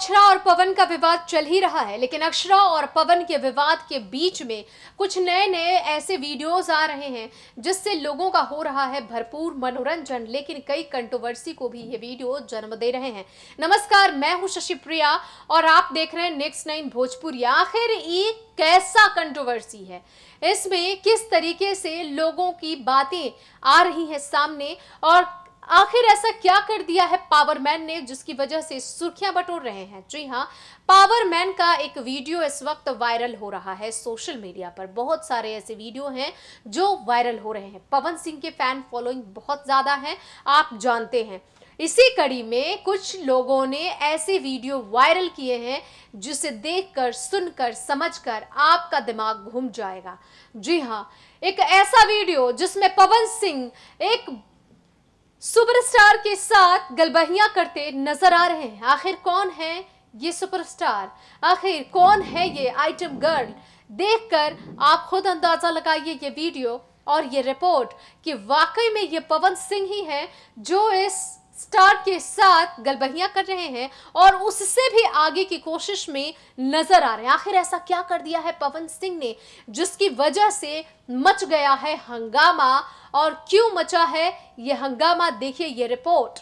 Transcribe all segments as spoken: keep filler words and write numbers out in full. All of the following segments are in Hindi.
अक्षरा और पवन का विवाद चल ही रहा है, लेकिन अक्षरा और पवन के विवाद के बीच में कुछ नए नए ऐसे वीडियोस आ रहे हैं जिससे लोगों का हो रहा है भरपूर मनोरंजन, लेकिन कई कंट्रोवर्सी को भी ये वीडियो जन्म दे रहे हैं। नमस्कार, मैं हूं शशि प्रिया और आप देख रहे हैं नेक्स्ट नाइन भोजपुरी। आखिर ये कैसा कंट्रोवर्सी है, इसमें किस तरीके से लोगों की बातें आ रही हैं सामने, और आखिर ऐसा क्या कर दिया है पावरमैन ने जिसकी वजह से सुर्खियां बटोर रहे हैं। जी हां, पावरमैन का एक वीडियो इस वक्त वायरल हो रहा है सोशल मीडिया पर। बहुत सारे ऐसे वीडियो हैं जो वायरल हो रहे हैं। पवन सिंह के फैन फॉलोइंग बहुत ज्यादा है, आप जानते हैं। इसी कड़ी में कुछ लोगों ने ऐसे वीडियो वायरल किए हैं जिसे देखकर, सुनकर, समझकर आपका दिमाग घूम जाएगा। जी हां, एक ऐसा वीडियो जिसमें पवन सिंह एक सुपरस्टार के साथ गलबहियां करते नजर आ रहे हैं। आखिर कौन है ये सुपरस्टार, आखिर कौन है ये आइटम गर्ल? देखकर आप खुद अंदाजा लगाइए ये वीडियो और ये रिपोर्ट कि वाकई में ये पवन सिंह ही है जो इस स्टार के साथ गलबहियां कर रहे हैं और उससे भी आगे की कोशिश में नजर आ रहे हैं। आखिर ऐसा क्या कर दिया है पवन सिंह ने जिसकी वजह से मच गया है हंगामा, और क्यों मचा है ये हंगामा, देखिए ये रिपोर्ट।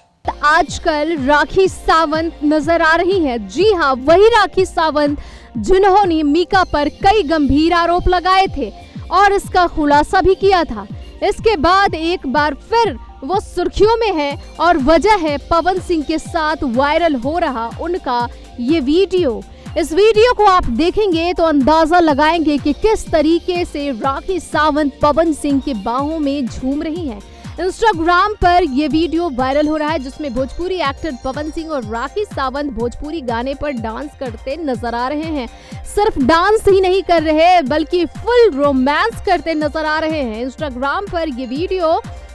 आजकल राखी सावंत नजर आ रही है। जी हाँ, वही राखी सावंत जिन्होंने मीका पर कई गंभीर आरोप लगाए थे और इसका खुलासा भी किया था। इसके बाद एक बार फिर वो सुर्खियों में है और वजह है पवन सिंह के साथ वायरल हो रहा उनका ये वीडियो। इस वीडियो को आप देखेंगे तो अंदाजा लगाएंगे कि किस तरीके से राखी सावंत पवन सिंह के बाहों में झूम रही हैं। इंस्टाग्राम पर ये वीडियो वायरल हो रहा है जिसमें भोजपुरी एक्टर पवन सिंह और राखी सावंत भोजपुरी गाने पर डांस करते नजर आ रहे हैं। सिर्फ डांस ही नहीं कर रहे बल्कि फुल रोमांस करते नजर आ रहे हैं। इंस्टाग्राम पर ये वीडियो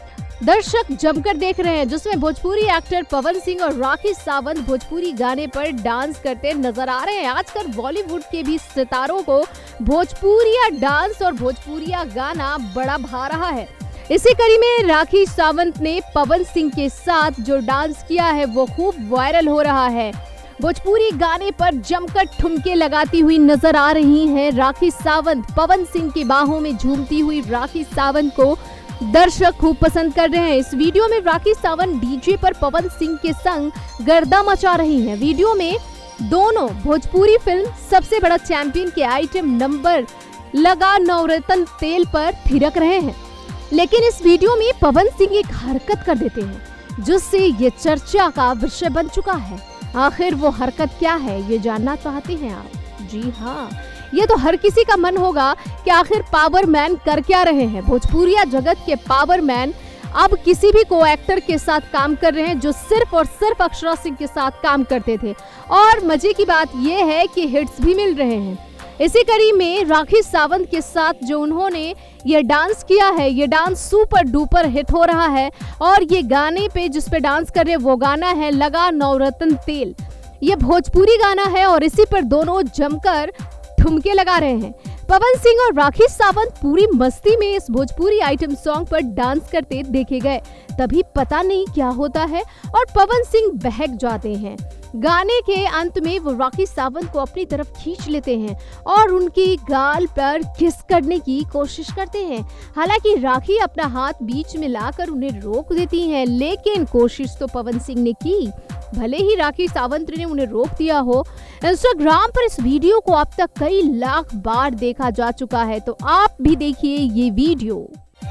दर्शक जमकर देख रहे हैं जिसमें भोजपुरी एक्टर पवन सिंह और राखी सावंत भोजपुरी गाने पर डांस करते नजर आ रहे हैं। आजकल बॉलीवुड के भी सितारों को भोजपुरिया डांस और भोजपुरिया गाना बड़ा भा रहा है। इसी कड़ी में राखी सावंत ने पवन सिंह के साथ जो डांस किया है वो खूब वायरल हो रहा है। भोजपुरी गाने पर जमकर ठुमके लगाती हुई नजर आ रही हैं राखी सावंत। पवन सिंह की बाहों में झूमती हुई राखी सावंत को दर्शक खूब पसंद कर रहे हैं। इस वीडियो में राखी सावंत डीजे पर पवन सिंह के संग गर्दा मचा रही हैं। वीडियो में दोनों भोजपुरी फिल्म सबसे बड़ा चैंपियन के आइटम नंबर लगा नवरत्न तेल पर थिरक रहे हैं, लेकिन इस वीडियो में पवन सिंह एक हरकत कर देते हैं जिससे ये चर्चा का विषय बन चुका है। आखिर वो हरकत क्या है, ये जानना चाहते हैं आप? जी हाँ, ये तो हर किसी का मन होगा कि आखिर पावरमैन कर क्या रहे हैं। भोजपुरिया जगत के पावरमैन अब किसी भी को एक्टर के साथ काम कर रहे हैं जो सिर्फ और सिर्फ अक्षरा सिंह के साथ काम करते थे, और मजे की बात यह है कि हिट्स भी मिल रहे हैं। इसी कड़ी में राखी सावंत के साथ जो उन्होंने ये डांस किया है, ये डांस सुपर डुपर हिट हो रहा है, और ये गाने पे जिस पे डांस कर रहे हैं वो गाना है लगा नवरत्न तेल। ये भोजपुरी गाना है और इसी पर दोनों जमकर ठुमके लगा रहे हैं। पवन सिंह और राखी सावंत पूरी मस्ती में इस भोजपुरी आइटम सॉन्ग पर डांस करते देखे गए। तभी पता नहीं क्या होता है और पवन सिंह बहक जाते हैं। गाने के अंत में वो राखी सावंत को अपनी तरफ खींच लेते हैं और उनकी गाल पर किस करने की कोशिश करते हैं। हालांकि राखी अपना हाथ बीच में लाकर उन्हें रोक देती हैं, लेकिन कोशिश तो पवन सिंह ने की, भले ही राखी सावंत ने उन्हें रोक दिया हो। इंस्टाग्राम पर इस वीडियो को अब तक कई लाख बार देखा जा चुका है, तो आप भी देखिए ये वीडियो।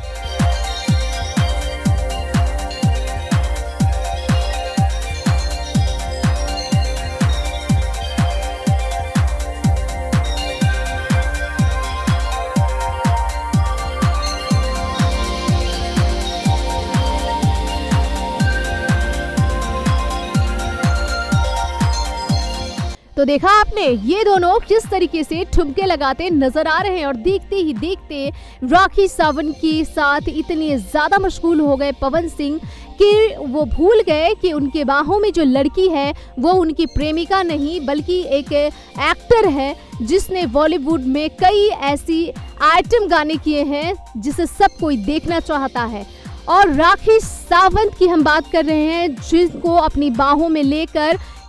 तो देखा आपने, ये दोनों किस तरीके से ठुमके लगाते नजर आ रहे हैं, और देखते ही देखते राखी सावंत के साथ इतने ज्यादा मशगूल हो गए पवन सिंह कि वो भूल गए कि उनके बाहों में जो लड़की है वो उनकी प्रेमिका नहीं बल्कि एक एक्टर है जिसने बॉलीवुड में कई ऐसी आइटम गाने किए हैं जिसे सब कोई देखना चाहता है। और राखी सावंत की हम बात कर रहे हैं जिनको अपनी बाहों में लेकर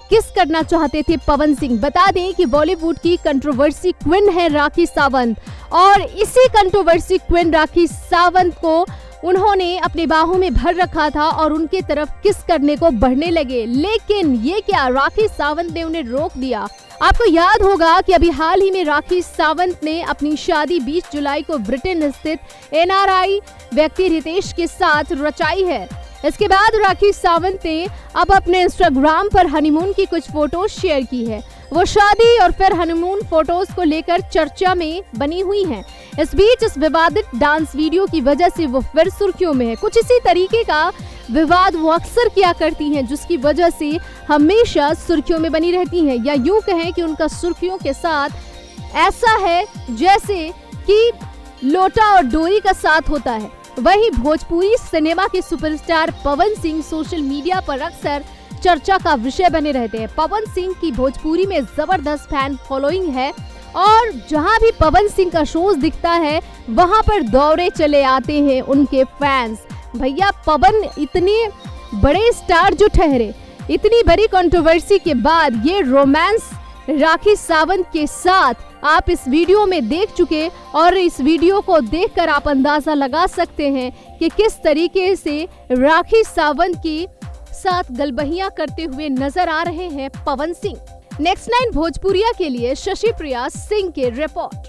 किस करना चाहते थे पवन सिंह। बता दें कि बॉलीवुड की कंट्रोवर्सी क्वीन है राखी सावंत, और इसी कंट्रोवर्सी क्वीन राखी सावंत को उन्होंने अपने बाहों में भर रखा था और उनके तरफ किस करने को बढ़ने लगे। लेकिन ये क्या, राखी सावंत ने उन्हें रोक दिया। आपको याद होगा कि अभी हाल ही में राखी सावंत ने अपनी शादी बीस जुलाई को ब्रिटेन स्थित एन आर आई व्यक्ति रितेश के साथ रचाई है। इसके बाद राखी सावंत ने अब अपने इंस्टाग्राम पर हनीमून की कुछ फोटोज शेयर की है। वो शादी और फिर हनीमून फोटोज को लेकर चर्चा में बनी हुई हैं। इस बीच इस विवादित डांस वीडियो की वजह से वो फिर सुर्खियों में है। कुछ इसी तरीके का विवाद वो अक्सर किया करती हैं, जिसकी वजह से हमेशा सुर्खियों में बनी रहती हैं, या यूं कहें कि उनका सुर्खियों के साथ ऐसा है जैसे कि लोटा और डोरी का साथ होता है। वहीं भोजपुरी सिनेमा के superstar Pawan Singh social media पर अक्सर चर्चा का विषय बने रहते हैं। पवन सिंह की भोजपुरी में जबरदस्त फैन फॉलोइंग है, और जहां भी पवन सिंह का शोज दिखता है वहां पर दौड़े चले आते हैं उनके फैंस। भैया पवन इतने बड़े स्टार जो ठहरे, इतनी बड़ी कंट्रोवर्सी के बाद ये रोमांस राखी सावंत के साथ आप इस वीडियो में देख चुके, और इस वीडियो को देखकर आप अंदाजा लगा सकते हैं कि किस तरीके से राखी सावंत की साथ गलबहियां करते हुए नजर आ रहे हैं पवन सिंह। नेक्स्ट नाइन भोजपुरिया के लिए शशि प्रिया सिंह के रिपोर्ट।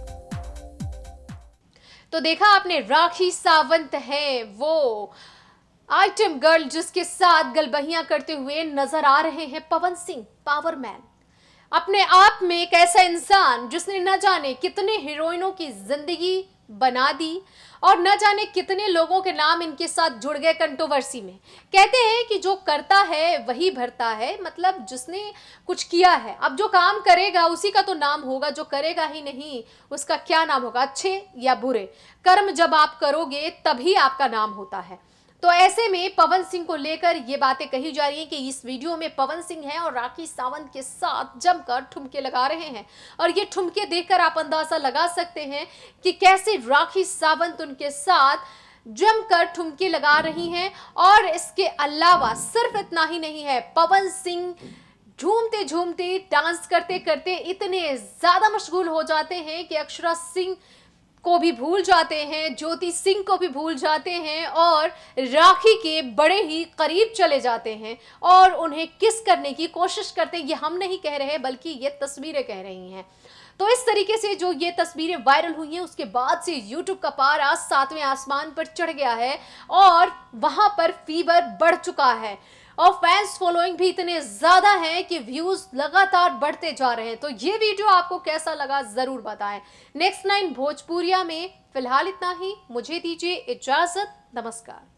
तो देखा आपने, राखी सावंत है वो आइटम गर्ल जिसके साथ गलबहियां करते हुए नजर आ रहे हैं पवन सिंह, पावर मैन। अपने आप में एक ऐसा इंसान जिसने न जाने कितने हीरोइनों की जिंदगी बना दी, और न जाने कितने लोगों के नाम इनके साथ जुड़ गए कंट्रोवर्सी में। कहते हैं कि जो करता है वही भरता है, मतलब जिसने कुछ किया है, अब जो काम करेगा उसी का तो नाम होगा, जो करेगा ही नहीं उसका क्या नाम होगा। अच्छे या बुरे कर्म जब आप करोगे तभी आपका नाम होता है। तो ऐसे में पवन सिंह को लेकर ये बातें कही जा रही हैं कि इस वीडियो में पवन सिंह है और राखी सावंत के साथ जमकर ठुमके लगा रहे हैं, और ये ठुमके देखकर आप अंदाजा लगा सकते हैं कि कैसे राखी सावंत उनके साथ जमकर ठुमके लगा रही हैं। और इसके अलावा सिर्फ इतना ही नहीं है, पवन सिंह झूमते झूमते डांस करते करते इतने ज्यादा मशगूल हो जाते हैं कि अक्षरा सिंह को भी भूल जाते हैं, ज्योति सिंह को भी भूल जाते हैं, और राखी के बड़े ही करीब चले जाते हैं और उन्हें किस करने की कोशिश करते हैं। ये हम नहीं कह रहे हैं, बल्कि ये तस्वीरें कह रही हैं। तो इस तरीके से जो ये तस्वीरें वायरल हुई हैं, उसके बाद से यूट्यूब का पारा सातवें आसमान पर चढ़ गया है और वहां पर फीवर बढ़ चुका है, और फैंस फॉलोइंग भी इतने ज्यादा हैं कि व्यूज लगातार बढ़ते जा रहे हैं। तो ये वीडियो आपको कैसा लगा जरूर बताएं। नेक्स्ट नाइन भोजपुरिया में फिलहाल इतना ही, मुझे दीजिए इजाजत, नमस्कार।